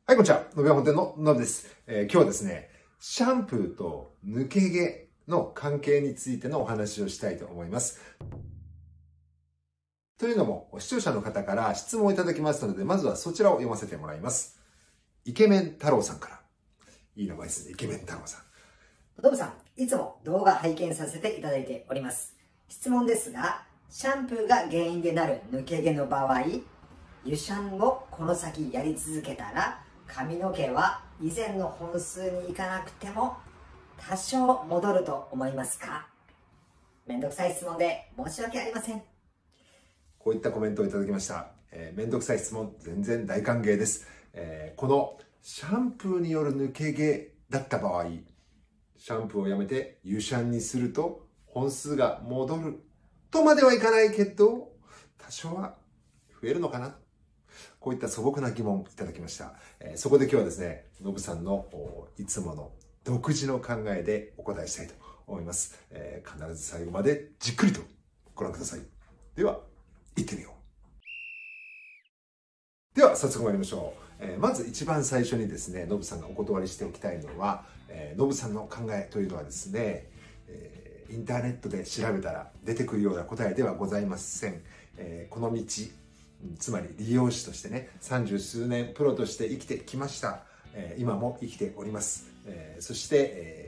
はい、こんにちは。のびや本店ののびです。今日はですね、シャンプーと抜け毛の関係についてのお話をしたいと思います。というのも、視聴者の方から質問をいただきましたので、まずはそちらを読ませてもらいます。イケメン太郎さんから。いい名前ですね、イケメン太郎さん。 のぶさん、いつも動画拝見させていただいております。質問ですが、シャンプーが原因でなる抜け毛の場合、湯シャンをこの先やり続けたら、髪の毛は以前の本数にいかなくても多少戻ると思いますか？めんどくさい質問で申し訳ありません。 こういったコメントをいただきました。めんどくさい質問、全然大歓迎です。このシャンプーによる抜け毛だった場合、シャンプーをやめて湯シャンにすると本数が戻るとまではいかないけど、多少は増えるのかな。こういった素朴な疑問いただきました。そこで今日はですね、のぶさんのいつもの独自の考えでお答えしたいと思います。必ず最後までじっくりとご覧ください。では、行ってみよう。では、早速参りましょう。まず一番最初にですね、のぶさんがお断りしておきたいのは、のぶさんの考えというのはですね、インターネットで調べたら出てくるような答えではございません。この道、つまり理容師としてね、30数年プロとして生きてきました。今も生きております。そして、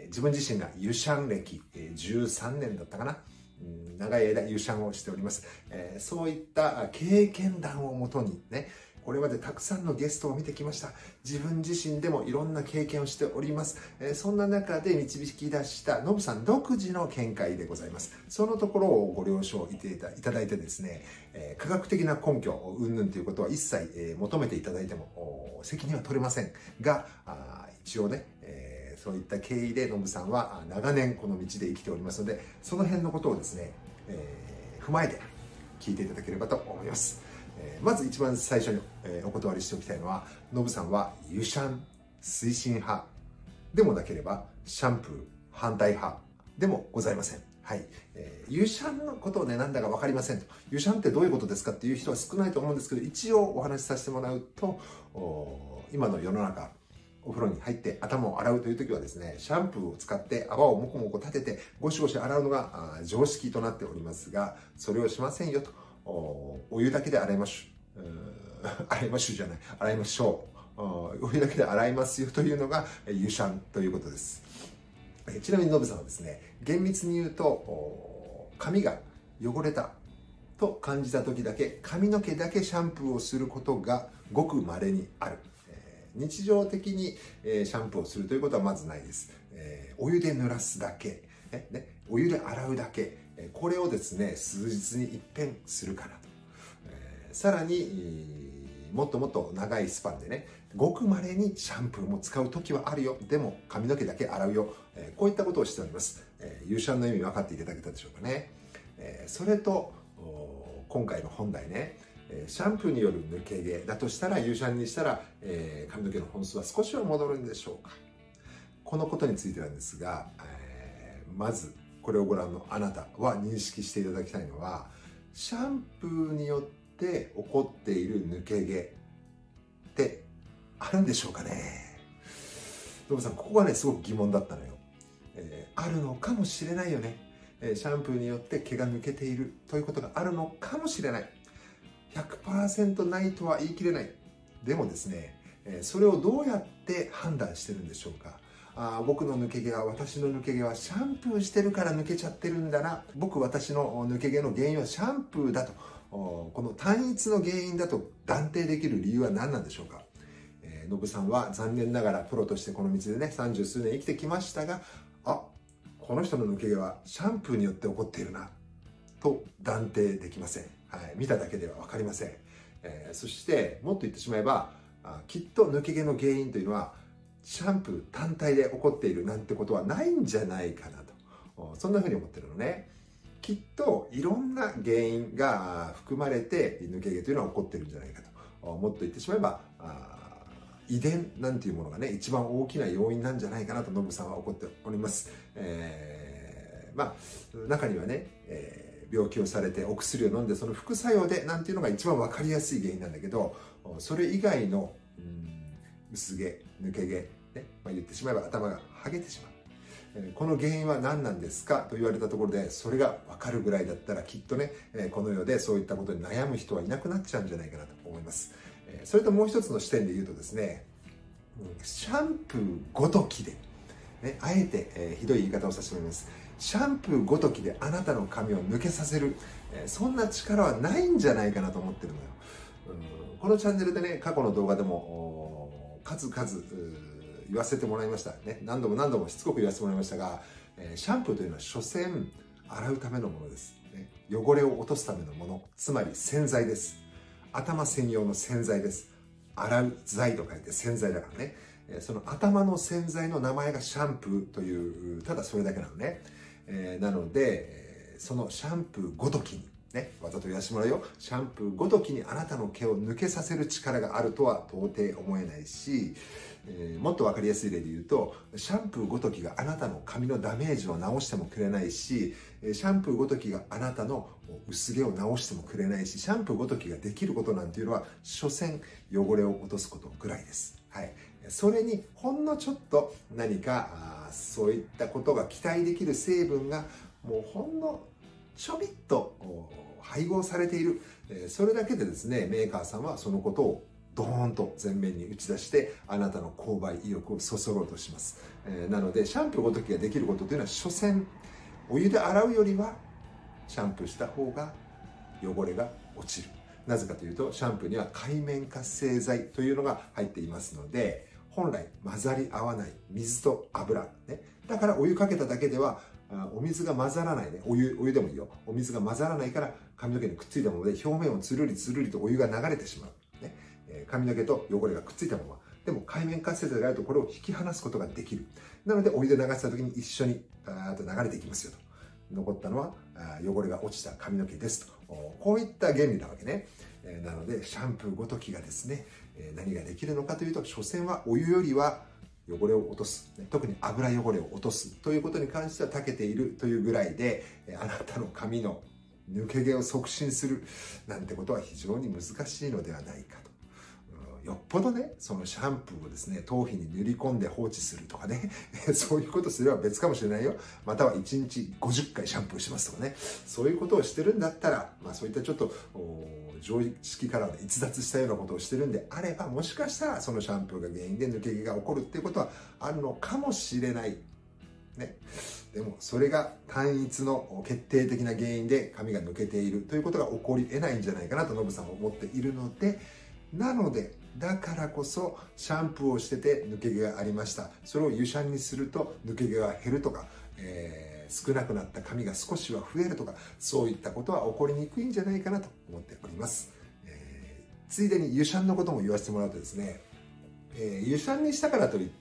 自分自身が湯シャン歴、13年だったかな。長い間湯シャンをしております。そういった経験談をもとにね、これまでたくさんのゲストを見てきました。自分自身でもいろんな経験をしております。そんな中で導き出したのぶさん独自の見解でございます。そのところをご了承いただいてですね、科学的な根拠、云々ということは一切求めていただいても責任は取れませんが、一応ね、そういった経緯でのぶさんは長年この道で生きておりますので、その辺のことをですね、踏まえて聞いていただければと思います。まず一番最初にお断りしておきたいのは、のぶさんは湯シャン推進派でもなければシャンプー反対派でもございません。はい。湯シャンのことをね、なんだか分かりませんと。湯シャンってどういうことですかっていう人は少ないと思うんですけど、一応お話しさせてもらうと、今の世の中、お風呂に入って頭を洗うという時はですね、シャンプーを使って泡をもこもこ立ててゴシゴシ洗うのが常識となっておりますが、それをしませんよと。お湯だけで洗いましょう。洗いましょうじゃない。洗いましょう。お湯だけで洗いますよというのが湯シャンということです。ちなみにのぶさんはですね、厳密に言うと、髪が汚れたと感じた時だけ、髪の毛だけシャンプーをすることがごく稀にある。日常的にシャンプーをするということはまずないです。お湯で濡らすだけ、お湯で洗うだけ、これをですね、数日に一遍するかなと。さらにもっともっと長いスパンでね、ごく稀にシャンプーも使う時はあるよ。でも髪の毛だけ洗うよ。こういったことをしております。湯シャンの意味分かっていただけたでしょうかね。それと今回の本題ね、シャンプーによる抜け毛だとしたら、湯シャンにしたら、髪の毛の本数は少しは戻るんでしょうか。このことについてなんですが、まずこれをご覧のあなたは認識していただきたいのは、シャンプーによって起こっている抜け毛ってあるんでしょうかね。のぶさん、ここがねすごく疑問だったのよ。あるのかもしれないよね。シャンプーによって毛が抜けているということがあるのかもしれない。100% ないとは言い切れない。でもですね、それをどうやって判断してるんでしょうか。僕の抜け毛は、私の抜け毛はシャンプーしてるから抜けちゃってるんだな。私の抜け毛の原因はシャンプーだと。この単一の原因だと断定できる理由は何なんでしょうか。のぶさんは残念ながらプロとしてこの道でね、30数年生きてきましたが、この人の抜け毛はシャンプーによって起こっているなと断定できません。見ただけでは分かりません。そしてもっと言ってしまえば、きっと抜け毛の原因というのはシャンプー単体で起こっているなんてことはないんじゃないかなと、そんなふうに思ってるのね。きっといろんな原因が含まれて抜け毛というのは起こってるんじゃないかと。もっと言ってしまえば遺伝なんていうものがね、一番大きな要因なんじゃないかなとのぶさんは怒っております。中にはね、病気をされてお薬を飲んでその副作用でなんていうのが一番分かりやすい原因なんだけど、それ以外の薄毛、抜け毛、ね、言ってしまえば頭がはげてしまう。この原因は何なんですかと言われたところで、それが分かるぐらいだったらきっとね、この世でそういったことに悩む人はいなくなっちゃうんじゃないかなと思います。それともう一つの視点で言うとですね、シャンプーごときで、ね、あえて、ひどい言い方をさせてもらいます。シャンプーごときであなたの髪を抜けさせる、そんな力はないんじゃないかなと思ってるのよ。このチャンネルでね、過去の動画でも数々言わせてもらいましたね。何度もしつこく言わせてもらいましたが、シャンプーというのは所詮洗うためのものです、ね。汚れを落とすためのもの、つまり洗剤です。頭専用の洗剤です。洗う剤と書いて洗剤だからね。その頭の洗剤の名前がシャンプーという、ただそれだけなのね。なので、そのシャンプーごときに、ね、わざと言わせてもらうよ。シャンプーごときにあなたの毛を抜けさせる力があるとは到底思えないし、もっと分かりやすい例で言うと、シャンプーごときがあなたの髪のダメージを直してもくれないし、シャンプーごときがあなたの薄毛を直してもくれないし、シャンプーごときができることなんていうのは、所詮汚れを落とすことぐらいです。はい。それにほんのちょっと何かそういったことが期待できる成分がもうほんのちょびっと配合されている。それだけでですね、メーカーさんはそのことをドーンと前面に打ち出してあなたの購買意欲をそそろうとします。なのでシャンプーごときができることというのは所詮お湯で洗うよりはシャンプーした方が汚れが落ちる。なぜかというとシャンプーには界面活性剤というのが入っていますので、本来混ざり合わない水と油、ね、だからお湯かけただけではお水が混ざらないね、お湯でもいいよ。お水が混ざらないから髪の毛にくっついたもので表面をつるりつるりとお湯が流れてしまう、ね。髪の毛と汚れがくっついたまま。でも界面活性剤があるとこれを引き離すことができる。なのでお湯で流した時に一緒にと流れていきますよと。残ったのは汚れが落ちた髪の毛ですと。こういった原理なわけね。なのでシャンプーごときがですね、何ができるのかというと、所詮はお湯よりは汚れを落とす、特に油汚れを落とすということに関しては長けているというぐらいで、あなたの髪の抜け毛を促進するなんてことは非常に難しいのではないかと。よっぽどね、そのシャンプーをですね、頭皮に塗り込んで放置するとかね、そういうことすれば別かもしれないよ。または1日50回シャンプーしますとかね、そういうことをしてるんだったら、そういったちょっと常識から逸脱したようなことをしてるんであれば、もしかしたらそのシャンプーが原因で抜け毛が起こるっていうことはあるのかもしれない。ね、でもそれが単一の決定的な原因で髪が抜けているということが起こり得ないんじゃないかなとノブさんは思っているので、だからこそシャンプーをしてて抜け毛がありました。それを湯シャンにすると抜け毛が減るとか、少なくなった髪が少しは増えるとか、そういったことは起こりにくいんじゃないかなと思っております。ついでに湯シャンのことも言わせてもらうとですね、湯シャンにしたからといって、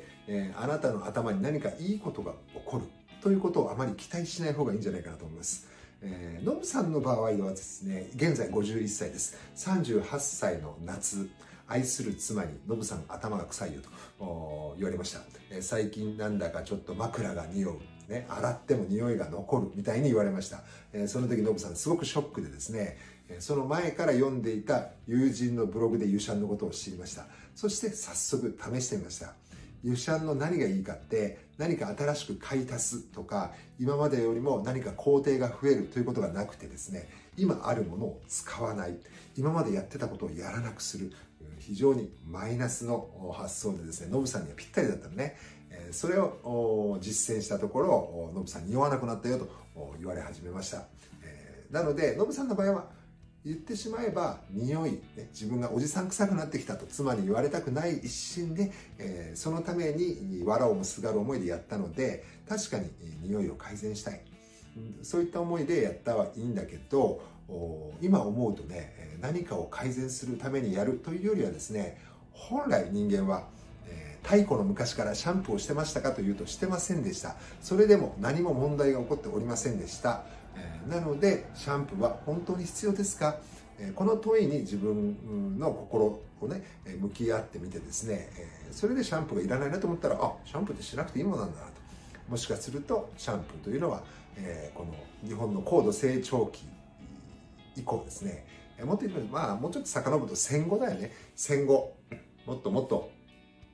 あなたの頭に何かいいことが起こるということをあまり期待しない方がいいんじゃないかなと思います。ノブさんの場合はですね、現在51歳です。38歳の夏、愛する妻にノブさん頭が臭いよと言われました。最近なんだかちょっと枕が匂う、ね、洗っても匂いが残るみたいに言われました。その時ノブさんすごくショックでですね、その前から読んでいた友人のブログで湯シャンのことを知りました。そして早速試してみました。湯シャンの何がいいかって、何か新しく買い足すとか、今までよりも何か工程が増えるということがなくてですね、今あるものを使わない、今までやってたことをやらなくする、非常にマイナスの発想でですね、ノブさんにはぴったりだったのね。それを実践したところ、ノブさんに匂わなくなったよと言われ始めました。なので、ノブさんの場合は、言ってしまえば匂い、自分がおじさん臭くなってきたと妻に言われたくない一心で、そのために藁をもすがる思いでやったので、確かに匂いを改善したい、そういった思いでやったはいいんだけど、今思うとね、何かを改善するためにやるというよりはですね、本来人間は太古の昔からシャンプーをしてましたかというとしてませんでした。それでも何も問題が起こっておりませんでした。なのでシャンプーは本当に必要ですか、この問いに自分の心をね向き合ってみてですね、それでシャンプーがいらないなと思ったら、シャンプーってしなくていいものなんだなと。もしかするとシャンプーというのは、この日本の高度成長期以降ですね、もっと言うともうちょっと遡ると戦後だよね。戦後もっともっと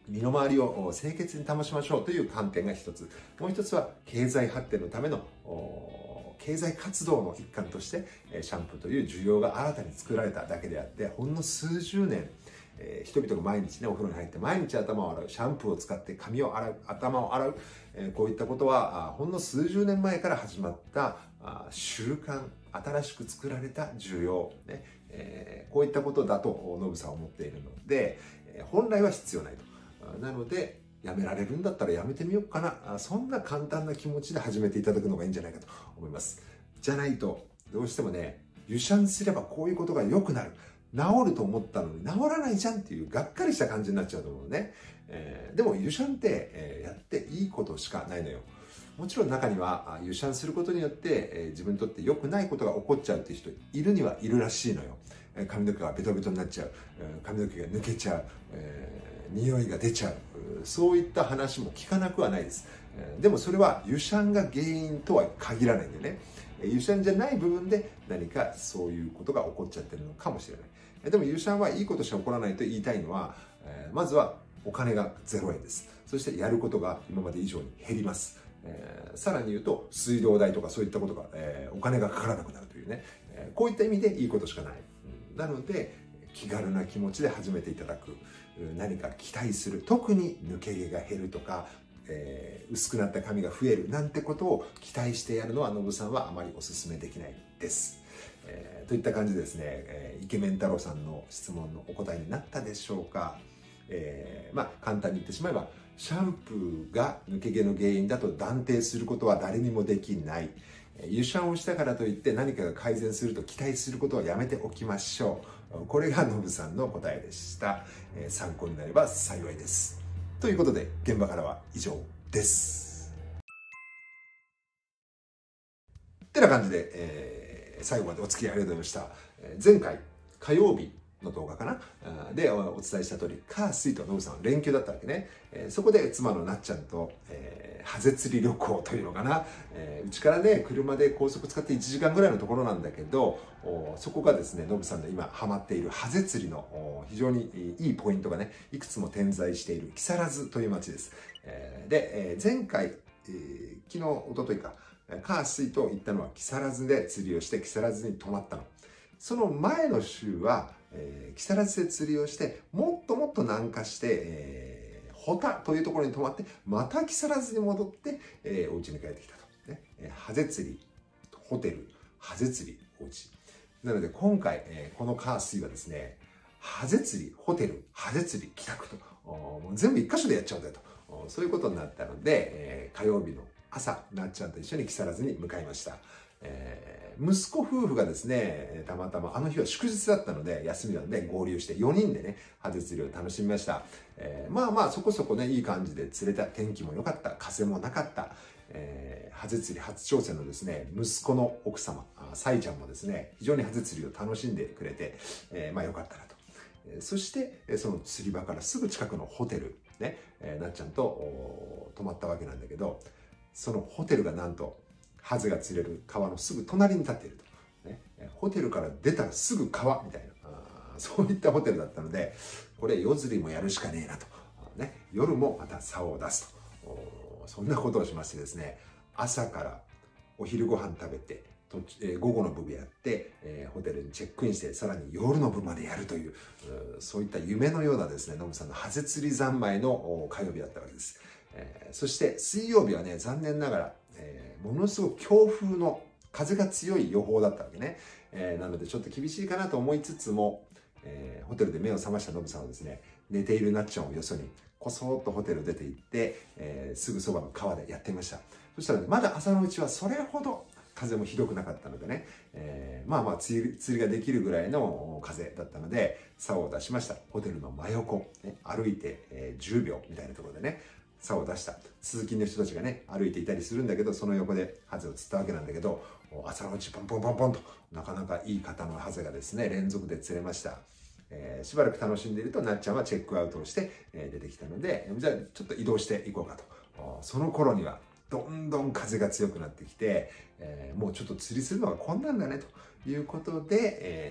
身の回りを清潔に保ちましょうという観点が一つ。もう一つは経済発展のための経済活動の一環としてシャンプーという需要が新たに作られただけであって、ほんの数十年人々が毎日ねお風呂に入って毎日頭を洗う、シャンプーを使って髪を洗う、頭を洗う、こういったことはほんの数十年前から始まった習慣、新しく作られた需要、ねこういったことだとノブさんは思っているので、本来は必要ないと。なのでやめられるんだったらやめてみようかな、そんな簡単な気持ちで始めていただくのがいいんじゃないかと思います。じゃないとどうしてもね、湯シャンすればこういうことが良くなる、治ると思ったのに治らないじゃんっていうがっかりした感じになっちゃうと思うね。でも湯シャンって、やっていいことしかないのよ。もちろん中には湯シャンすることによって、自分にとって良くないことが起こっちゃうっていう人いるにはいるらしいのよ。髪の毛がベトベトになっちゃう、髪の毛が抜けちゃう、匂いが出ちゃう、そういった話も聞かなくはないです。でもそれは湯シャンが原因とは限らないんでね。湯シャンじゃない部分で何かそういうことが起こっちゃってるのかもしれない。でも湯シャンはいいことしか起こらないと言いたいのは、まずはお金が0円です。そしてやることが今まで以上に減ります。さらに言うと水道代とかそういったことが、お金がかからなくなるというね、こういった意味でいいことしかない。なので気軽な気持ちで始めていただく、何か期待する、特に抜け毛が減るとか、薄くなった髪が増えるなんてことを期待してやるのはノブさんはあまりお勧めできないです。といった感じでですね、イケメン太郎さんの質問のお答えになったでしょうか。簡単に言ってしまえば、シャンプーが抜け毛の原因だと断定することは誰にもできない。湯シャンをしたからといって何かが改善すると期待することはやめておきましょう。これがノブさんの答えでした。参考になれば幸いです。ということで現場からは以上です。ってな感じで、最後までお付き合いありがとうございました。前回火曜日の動画かなでお伝えした通り、火水とノブさん連休だったわけね。そこで妻のなっちゃんと、ハゼ釣り旅行というのかな、うちからね車で高速使って1時間ぐらいのところなんだけど、そこがですねノブさんの今ハマっているハゼ釣りの非常にいいポイントがねいくつも点在している木更津という町です。で、前回、昨日一昨日か火水と行ったのは木更津で釣りをして木更津に泊まったの。その前の週は木更津で釣りをしてもっともっと南下して、保田というところに泊まってまた木更津に戻って、お家に帰ってきたと、ね、ハゼ釣りホテル、ハゼ釣りお家なので今回、この火水はですねハゼ釣りホテル、ハゼ釣り帰宅ともう全部一箇所でやっちゃうんだよと、そういうことになったので、火曜日の朝なっちゃんと一緒に木更津に向かいました。息子夫婦がですねたまたまあの日は祝日だったので休みなので合流して4人でねハゼ釣りを楽しみました。そこそこねいい感じで釣れた、天気も良かった、風もなかった、ハゼ釣り初挑戦のですね息子の奥様サイちゃんもですね非常にハゼ釣りを楽しんでくれて、良かったなと。そしてその釣り場からすぐ近くのホテルね、なっちゃんと泊まったわけなんだけど、そのホテルがなんとハゼが釣れる川のすぐ隣に立っていると、ね、ホテルから出たらすぐ川みたいなそういったホテルだったので、これ夜釣りもやるしかねえなと、ね、夜もまた竿を出すと、そんなことをしましてですね、朝からお昼ご飯食べて午後の部やって、ホテルにチェックインしてさらに夜の部までやるという、そういった夢のようなですねノブさんのハゼ釣り三昧の火曜日だったわけです。そして水曜日はね残念ながらものすごく強風の風が強い予報だったわけね。なのでちょっと厳しいかなと思いつつも、ホテルで目を覚ましたノブさんはですね寝ているなっちゃんをよそにこそっとホテル出て行って、すぐそばの川でやってみました。そしたらねまだ朝のうちはそれほど風もひどくなかったのでね、釣りができるぐらいの風だったので竿を出しました。ホテルの真横、ね、歩いて、10秒みたいなところでね竿を出した。通勤の人たちがね歩いていたりするんだけど、その横でハゼを釣ったわけなんだけど、朝のうちポンポンポンポンとなかなかいい型のハゼがですね連続で釣れました。しばらく楽しんでいるとなっちゃんはチェックアウトをして、出てきたので、じゃあちょっと移動していこうかと。その頃にはどんどん風が強くなってきて、もうちょっと釣りするのが困難だねということ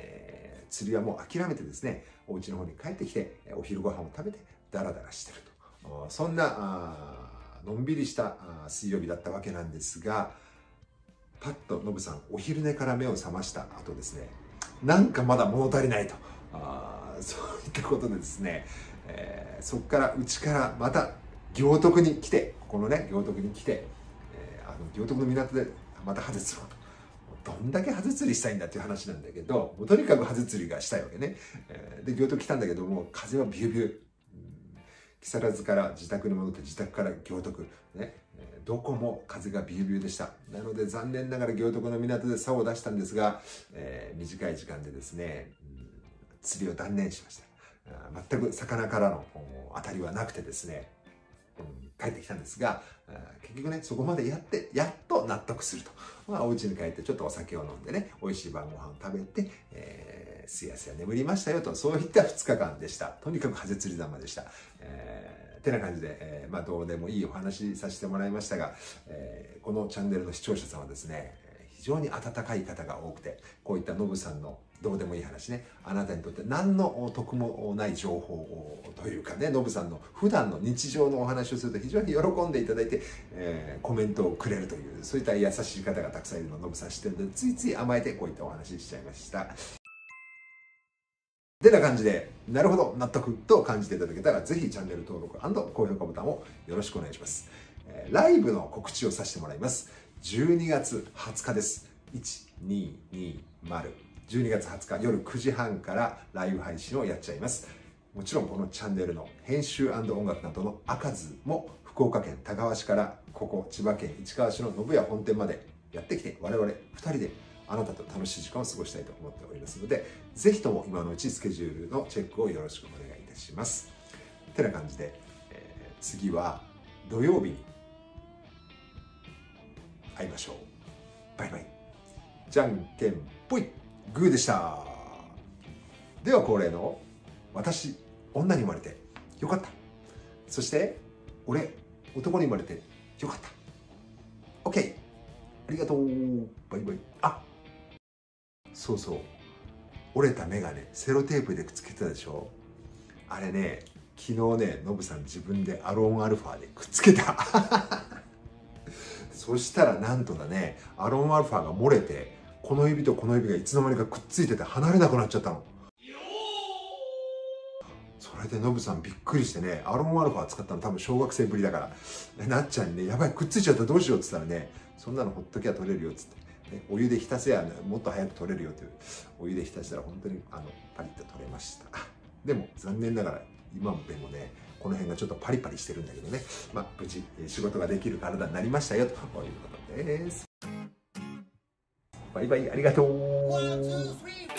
で、釣りはもう諦めてですねお家の方に帰ってきてお昼ご飯を食べてダラダラしてるそんなのんびりした水曜日だったわけなんですが、パッとノブさんお昼寝から目を覚ました後ですね、なんかまだ物足りないと、そういったことでですね、そこからうちからまた行徳に来て、ここのね行徳に来て、行徳の港でまたハゼ釣ろうと。どんだけハゼ釣りしたいんだっていう話なんだけど、もうとにかくハゼ釣りがしたいわけね。で行徳来たんだけども、風はビュービュー、木更津から自宅に戻って、自宅から行徳ね、どこも風がビュービューでした。なので残念ながら行徳の港で竿を出したんですが、短い時間でですね、釣りを断念しました。全く魚からの当たりはなくてですね、帰ってきたんですが、結局ねそこまでやってやっと納得すると、お家に帰ってちょっとお酒を飲んでね、美味しい晩ご飯を食べて、すやすや眠りましたよと、そういった2日間でした。とにかくハゼ釣り玉でした。てな感じで、どうでもいいお話させてもらいましたが、このチャンネルの視聴者さんはですね、非常に温かい方が多くて、こういったノブさんのどうでもいい話ね、あなたにとって何の得もない情報というかね、ノブさんの普段の日常のお話をすると非常に喜んでいただいて、コメントをくれるという、そういった優しい方がたくさんいるのをノブさん知ってるので、ついつい甘えてこういったお話しちゃいました。てな感じで、なるほど、納得と感じていただけたら、ぜひチャンネル登録&高評価ボタンをよろしくお願いします。ライブの告知をさせてもらいます。12月20日です。1220。12月20日夜9時半からライブ配信をやっちゃいます。もちろんこのチャンネルの編集&音楽などの赤図も福岡県田川市からここ千葉県市川市の信谷本店までやってきて、我々2人であなたと楽しい時間を過ごしたいと思っておりますので、ぜひとも今のうちスケジュールのチェックをよろしくお願いいたします。てな感じで、次は土曜日に会いましょう。バイバイ。じゃんけんぽいグーでした。では恒例の私女に生まれてよかった、そして俺男に生まれてよかった、 OK、 ありがとう、バイバイ。そうそう、折れたメガネセロテープでくっつけてたでしょ。あれね、昨日ねノブさん自分でアロンアルファでくっつけたそしたらなんとだね、アロンアルファが漏れて、この指とこの指がいつの間にかくっついてて離れなくなっちゃったの。それでノブさんびっくりしてね、アロンアルファ使ったの多分小学生ぶりだから、なっちゃんにね、やばいくっついちゃったどうしようって言ったらね、そんなのほっときゃ取れるよっつって、お湯で浸せや、ね、もっと早く取れるよっていう、お湯で浸したら本当にパリッと取れました。でも残念ながら今でもね、この辺がちょっとパリパリしてるんだけどね、無事仕事ができる体になりましたよということです。バイバイ、ありがとう。